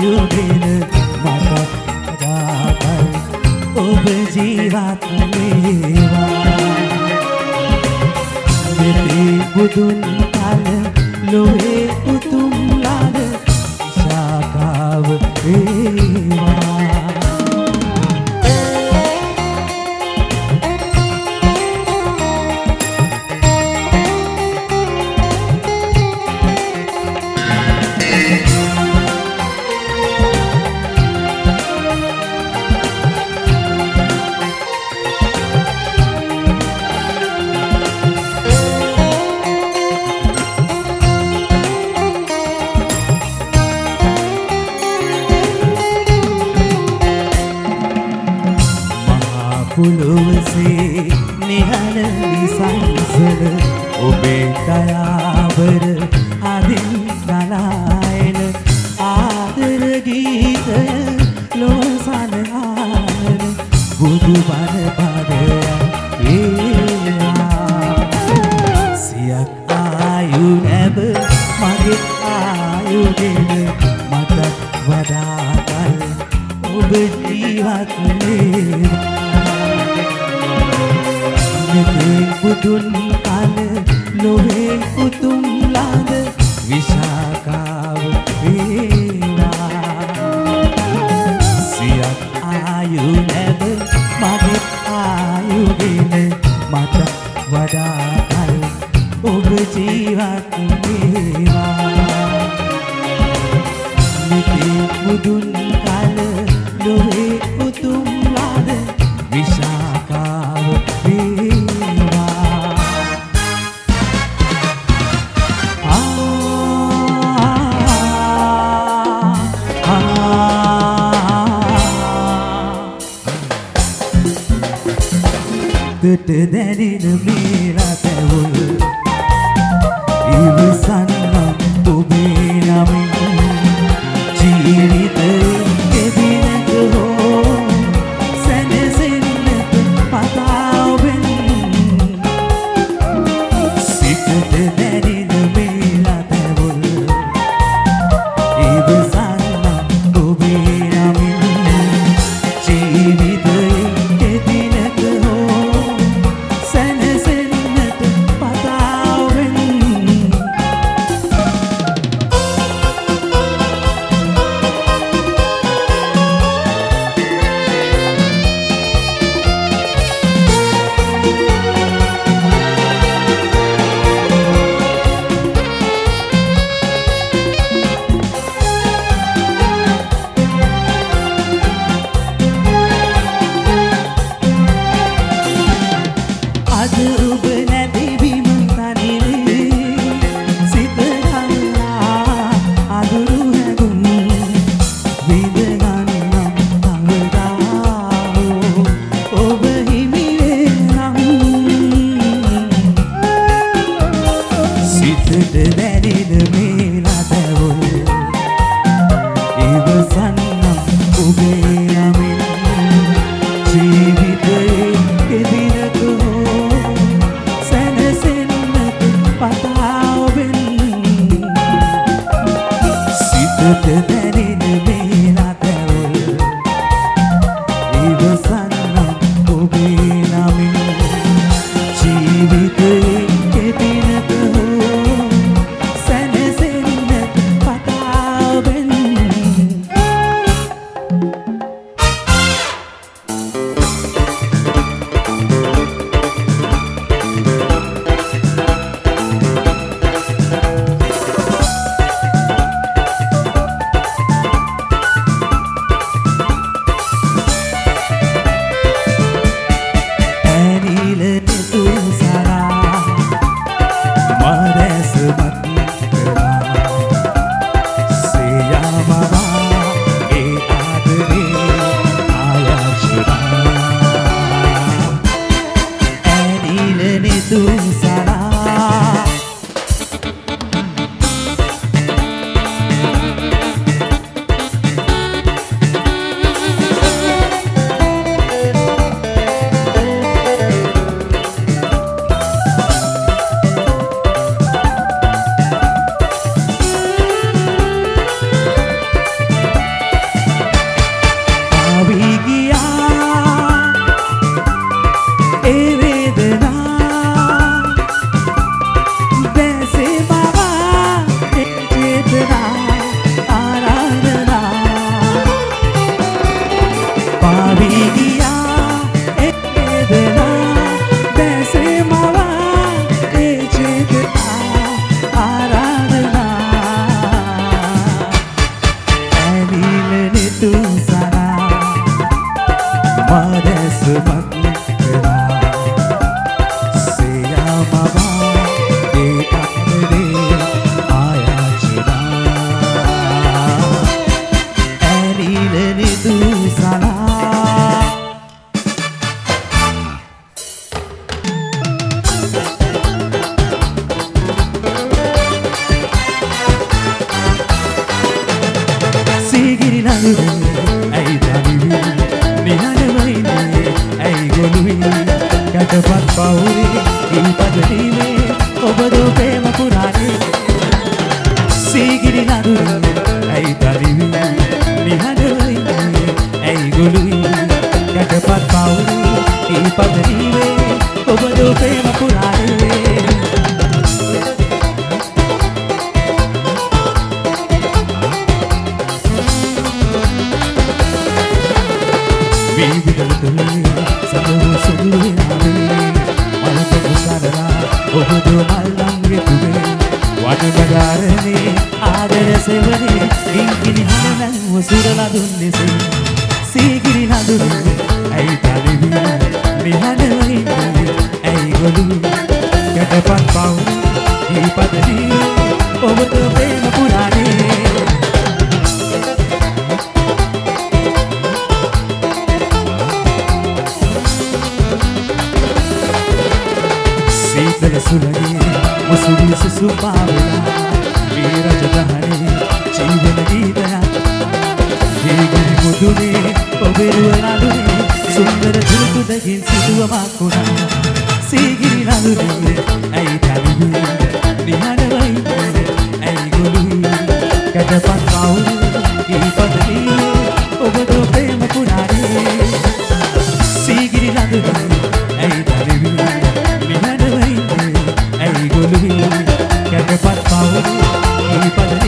ආයුගෙන මට රාගල් ඔබ ජීවත් වේවා මෙතේ බුදුන් කල ලෝහේ උතුම් ලාද ශාකාව වේවා පුලුවසේ නිහන නිසංසල ඔබේ දයාවර අදින් නලායන ආදර ගීතය ලොවසන ආන බුදු බණ පදයක් සියක් ආයු නැබ මගේ ආයුගෙන මට වඩා කල් ඔබ ජීවත් වේවා බුදුන් කල ලෝහේ උතුම් ලාද විශාකාව වේවා සියක් ආයු නැබ මගේ ආයුගෙන මට වඩා කල් ඔබ ජීවත් වේවා මෙතේ බුදුන් කල ලෝහේ උතුම් ලාද විශාකාව කට දැනෙන මේ රටවල ඉවසන්නම් ඔබේ නමින් ජීවිතේ කෙදිනක හෝ සැනසෙන්නට පතා ඔබෙන් සිතට දැනෙන මේ රටවල ඉවසන්නම් ඔබේ නමින් ජීවිතේ කෙදිනක හෝ නඳුරේ ඇයි තනිවි නිහඬවයිනේ ඇයි ගොළුයි කැටපත් පවුරේ දීපදීමේ ඔබ දෝ ප්‍රේම පුරාණේ සීගිරි නඳුරේ ඇයි තනිවි නිහඬවයිනේ ඇයි ගොළුයි කැටපත් පවුරේ දීපදීමේ ඔබ දෝ ප්‍රේම පුරාණේ සදව සුදුවේ නාවේ මලක කුසලලා ඔබද මල්ලන්ගේ තුවේ වඩබඩාරනේ ආදර සෙවනේ ඉංගිනි හනනන් වසුරලා දුන්නේසේ සීගිරි නඳුරේ ඇයි තනිවි නිහඬවයිනේ ඇයි ගොළුයි කැටපත් පවුරේ දීපදදී ඔබද ප්‍රේම පුරාණේ සුලගේ මුසුවි සුසුපාවෙලා මේ රජදහනේ ජීවන ගීතයක් දීගිරි මුදුනේ ඔබෙරුව නළුනේ සුන්දර දුරුකුදකින් සිදුවමක් වුණා සීගිරි නළුනේ ඇයි තනිවි නිහඬවයිනේ ඇයි ගොළුයි කැටපත් පවුරේ දීපදදී ඔබද ප්‍රේම පුරාණේ සීගිරි නළුනේ ඇයි තනිවි නිහඬවයිනේ ඇයි ගොළුයි කැටපත් පවුරේ දීපදදී